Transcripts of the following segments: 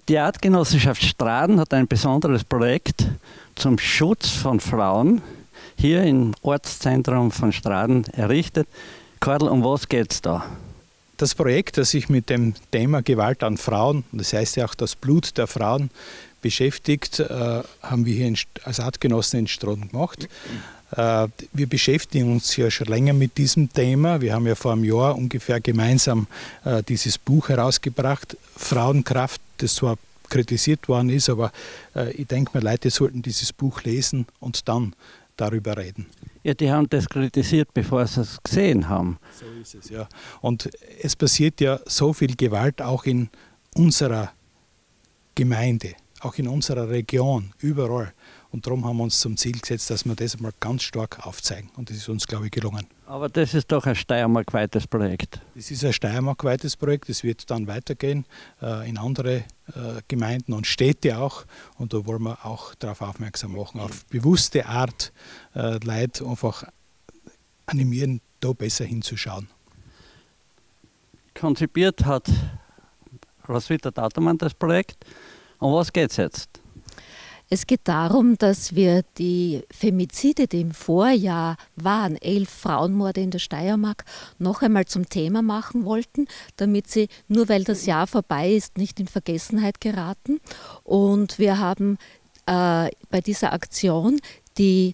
Die Artgenossenschaft Straden hat ein besonderes Projekt zum Schutz von Frauen hier im Ortszentrum von Straden errichtet. Karl, um was geht es da? Das Projekt, das sich mit dem Thema Gewalt an Frauen, das heißt ja auch das Blut der Frauen, beschäftigt, haben wir hier als Artgenossen in Straden gemacht. Wir beschäftigen uns ja schon länger mit diesem Thema. Wir haben ja vor einem Jahr ungefähr gemeinsam dieses Buch herausgebracht, Frauenkraft, das zwar kritisiert worden ist, aber ich denke mir, Leute sollten dieses Buch lesen und dann darüber reden. Ja, die haben das kritisiert, bevor sie es gesehen haben. So ist es, ja. Und es passiert ja so viel Gewalt auch in unserer Gemeinde, auch in unserer Region, überall. Und darum haben wir uns zum Ziel gesetzt, dass wir das mal ganz stark aufzeigen. Und das ist uns, glaube ich, gelungen. Aber das ist doch ein steiermarkweites Projekt. Das ist ein steiermarkweites Projekt. Das wird dann weitergehen in andere Gemeinden und Städte auch. Und da wollen wir auch darauf aufmerksam machen, auf bewusste Art, Leute einfach animieren, da besser hinzuschauen. Konzipiert hat Roswitha Dautermann das Projekt. Um was geht es jetzt? Es geht darum, dass wir die Femizide, die im Vorjahr waren, 11 Frauenmorde in der Steiermark, noch einmal zum Thema machen wollten, damit sie, nur weil das Jahr vorbei ist, nicht in Vergessenheit geraten. Und wir haben bei dieser Aktion die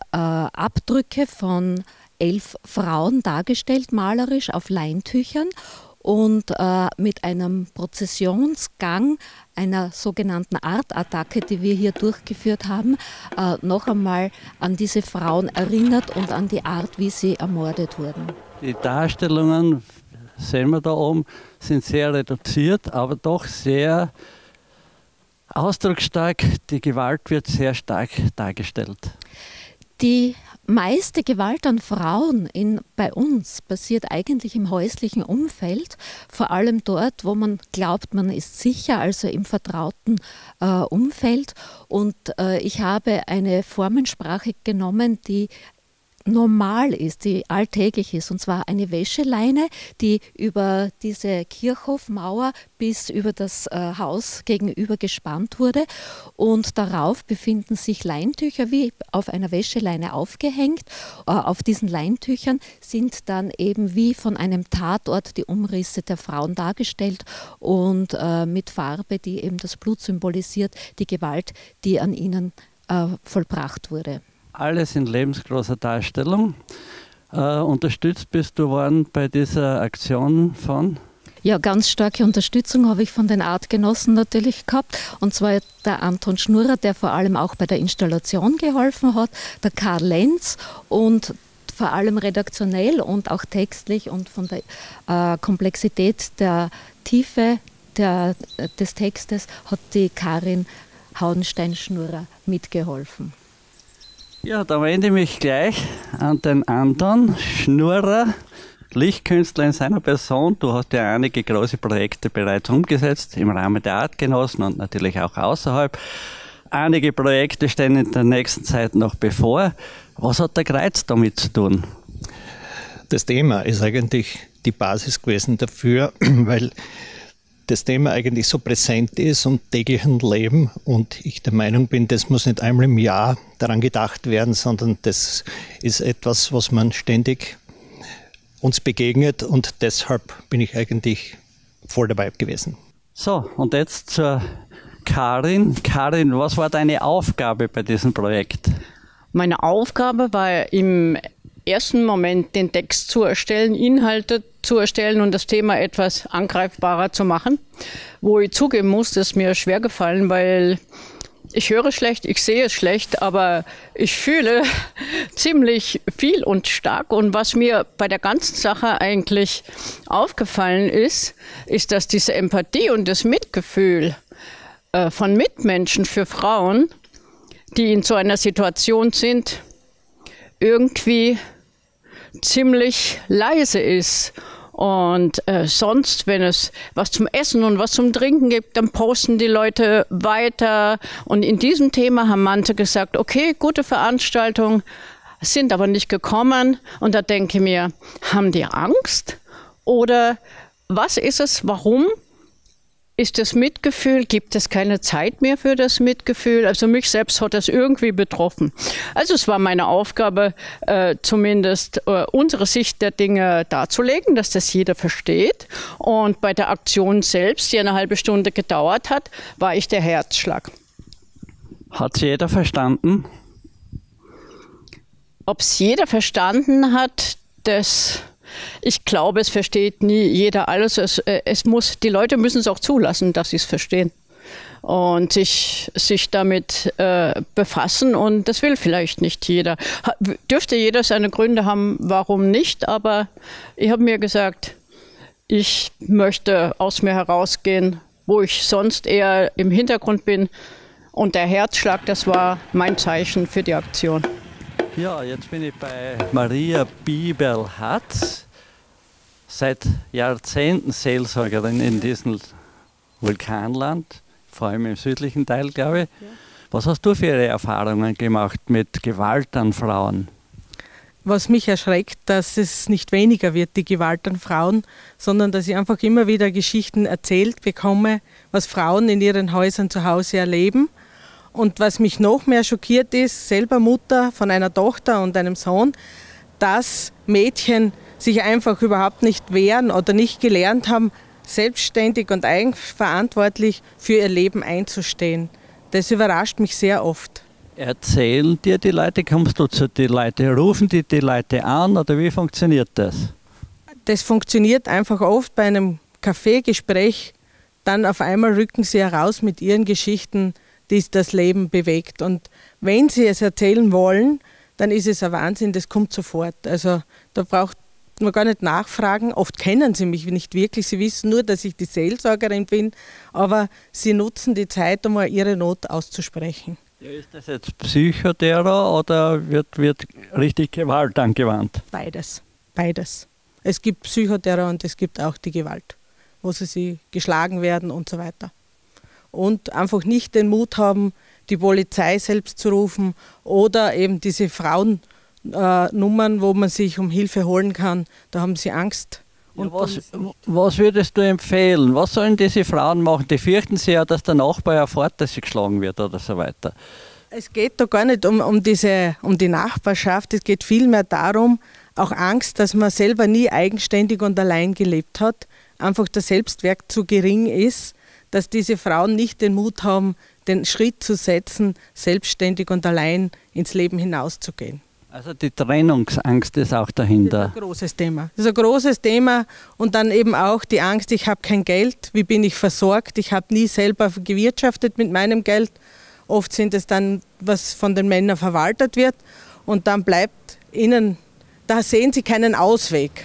Abdrücke von 11 Frauen dargestellt, malerisch auf Leintüchern. Und mit einem Prozessionsgang, einer sogenannten Artattacke, die wir hier durchgeführt haben, noch einmal an diese Frauen erinnert und an die Art, wie sie ermordet wurden. Die Darstellungen, sehen wir da oben, sind sehr reduziert, aber doch sehr ausdrucksstark. Die Gewalt wird sehr stark dargestellt. Die meiste Gewalt an Frauen bei uns passiert eigentlich im häuslichen Umfeld, vor allem dort, wo man glaubt, man ist sicher, also im vertrauten Umfeld. Und ich habe eine Formensprache genommen, die normal ist, die alltäglich ist, und zwar eine Wäscheleine, die über diese Kirchhofmauer bis über das Haus gegenüber gespannt wurde, und darauf befinden sich Leintücher wie auf einer Wäscheleine aufgehängt. Auf diesen Leintüchern sind dann eben wie von einem Tatort die Umrisse der Frauen dargestellt und mit Farbe, die eben das Blut symbolisiert, die Gewalt, die an ihnen vollbracht wurde. Alles in lebensgroßer Darstellung. Unterstützt bist du worden bei dieser Aktion von? Ja, ganz starke Unterstützung habe ich von den Artgenossen natürlich gehabt. Und zwar der Anton Schnurrer, der vor allem auch bei der Installation geholfen hat, der Karl Lenz, und vor allem redaktionell und auch textlich und von der Komplexität der Tiefe des Textes hat die Karin Hauenstein-Schnurrer mitgeholfen. Ja, da wende ich mich gleich an den Anton Schnurrer, Lichtkünstler in seiner Person. Du hast ja einige große Projekte bereits umgesetzt im Rahmen der Artgenossen und natürlich auch außerhalb. Einige Projekte stehen in der nächsten Zeit noch bevor. Was hat der Kreuz damit zu tun? Das Thema ist eigentlich die Basis gewesen dafür, weil das Thema eigentlich so präsent ist und täglichen Leben, und ich der Meinung bin, das muss nicht einmal im Jahr daran gedacht werden, sondern das ist etwas, was man ständig uns begegnet, und deshalb bin ich eigentlich voll dabei gewesen. So, und jetzt zur Karin. Karin, was war deine Aufgabe bei diesem Projekt? Meine Aufgabe war im ersten Moment den Text zu erstellen, Inhalte zu erstellen und das Thema etwas angreifbarer zu machen. Wo ich zugeben muss, das ist mir schwer gefallen, weil ich höre schlecht, ich sehe schlecht, aber ich fühle ziemlich viel und stark. Und was mir bei der ganzen Sache eigentlich aufgefallen ist, ist, dass diese Empathie und das Mitgefühl von Mitmenschen für Frauen, die in so einer Situation sind, irgendwie ziemlich leise ist. Und sonst, wenn es was zum Essen und was zum Trinken gibt, dann posten die Leute weiter. Und in diesem Thema haben manche gesagt, okay, gute Veranstaltung, sind aber nicht gekommen. Und da denke ich mir, haben die Angst? Oder was ist es, warum ist das Mitgefühl, gibt es keine Zeit mehr für das Mitgefühl? Also mich selbst hat das irgendwie betroffen. Also es war meine Aufgabe, zumindest unsere Sicht der Dinge darzulegen, dass das jeder versteht. Und bei der Aktion selbst, die eine halbe Stunde gedauert hat, war ich der Herzschlag. Hat es jeder verstanden? Ob es jeder verstanden hat, ich glaube, es versteht nie jeder alles. Die Leute müssen es auch zulassen, dass sie es verstehen und sich damit befassen. Und das will vielleicht nicht jeder. Dürfte jeder seine Gründe haben, warum nicht. Aber ich habe mir gesagt, ich möchte aus mir herausgehen, wo ich sonst eher im Hintergrund bin. Und der Herzschlag, das war mein Zeichen für die Aktion. Ja, jetzt bin ich bei Maria Bibel-Hatz, seit Jahrzehnten Seelsorgerin in diesem Vulkanland, vor allem im südlichen Teil, glaube ich. Ja. Was hast du für Ihre Erfahrungen gemacht mit Gewalt an Frauen? Was mich erschreckt, dass es nicht weniger wird, die Gewalt an Frauen, sondern dass ich einfach immer wieder Geschichten erzählt bekomme, was Frauen in ihren Häusern zu Hause erleben. Und was mich noch mehr schockiert ist, selber Mutter von einer Tochter und einem Sohn, dass Mädchen sich einfach überhaupt nicht wehren oder nicht gelernt haben, selbstständig und eigenverantwortlich für ihr Leben einzustehen. Das überrascht mich sehr oft. Erzählen dir die Leute, kommst du zu den Leuten, rufen die Leute an oder wie funktioniert das? Das funktioniert einfach oft bei einem Kaffeegespräch, dann auf einmal rücken sie heraus mit ihren Geschichten, die das Leben bewegt. Und wenn sie es erzählen wollen, dann ist es ein Wahnsinn, das kommt sofort. Also da braucht man gar nicht nachfragen. Oft kennen sie mich nicht wirklich, sie wissen nur, dass ich die Seelsorgerin bin, aber sie nutzen die Zeit, um mal ihre Not auszusprechen. Ja, ist das jetzt Psychoterror oder wird richtig Gewalt angewandt? Beides. Es gibt Psychoterror und es gibt auch die Gewalt, wo sie geschlagen werden und so weiter. Und einfach nicht den Mut haben, die Polizei selbst zu rufen oder eben diese Frauennummern, wo man sich um Hilfe holen kann, da haben sie Angst. Ja, was würdest du empfehlen? Was sollen diese Frauen machen? Die fürchten sich ja, dass der Nachbar erfährt, dass sie geschlagen wird oder so weiter. Es geht da gar nicht um die Nachbarschaft, es geht vielmehr darum, auch Angst, dass man selber nie eigenständig und allein gelebt hat, einfach der Selbstwert zu gering ist, dass diese Frauen nicht den Mut haben, den Schritt zu setzen, selbstständig und allein ins Leben hinauszugehen. Also die Trennungsangst ist auch dahinter. Das ist ein großes Thema. Das ist ein großes Thema und dann eben auch die Angst, ich habe kein Geld, wie bin ich versorgt, ich habe nie selber gewirtschaftet mit meinem Geld. Oft sind es dann, was von den Männern verwaltet wird und dann bleibt ihnen, da sehen sie keinen Ausweg.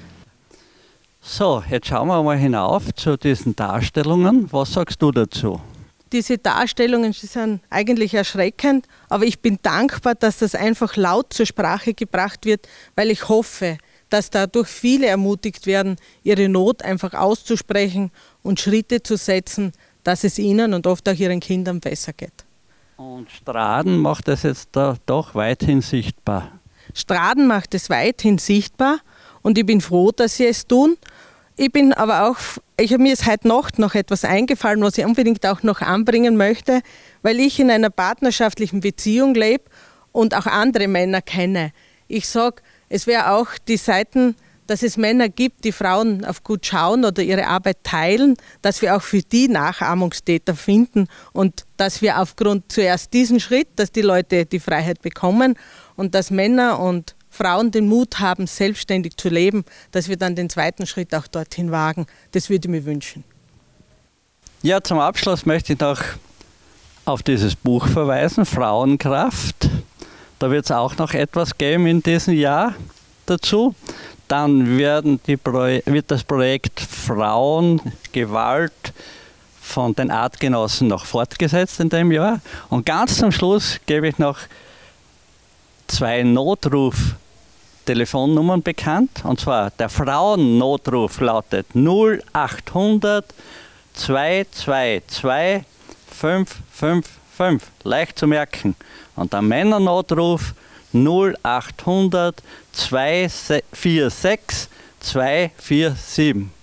So, jetzt schauen wir mal hinauf zu diesen Darstellungen. Was sagst du dazu? Diese Darstellungen sind eigentlich erschreckend, aber ich bin dankbar, dass das einfach laut zur Sprache gebracht wird, weil ich hoffe, dass dadurch viele ermutigt werden, ihre Not einfach auszusprechen und Schritte zu setzen, dass es ihnen und oft auch ihren Kindern besser geht. Und Straden macht das jetzt da doch weithin sichtbar. Straden macht es weithin sichtbar und ich bin froh, dass sie es tun. Ich bin aber auch, mir ist heute Nacht noch etwas eingefallen, was ich unbedingt auch noch anbringen möchte, weil ich in einer partnerschaftlichen Beziehung lebe und auch andere Männer kenne. Ich sage, es wäre auch die Seiten, dass es Männer gibt, die Frauen auf gut schauen oder ihre Arbeit teilen, dass wir auch für die Nachahmungstäter finden und dass wir aufgrund zuerst diesen Schritt, dass die Leute die Freiheit bekommen und dass Männer und Frauen den Mut haben, selbstständig zu leben, dass wir dann den zweiten Schritt auch dorthin wagen. Das würde ich mir wünschen. Ja, zum Abschluss möchte ich noch auf dieses Buch verweisen, Frauenkraft. Da wird es auch noch etwas geben in diesem Jahr dazu. Dann wird das Projekt Frauengewalt von den Artgenossen noch fortgesetzt in dem Jahr. Und ganz zum Schluss gebe ich noch 2 Notruf-Telefonnummern bekannt. Und zwar der Frauennotruf lautet 0800 222 555. Leicht zu merken. Und der Männernotruf 0800 246 247.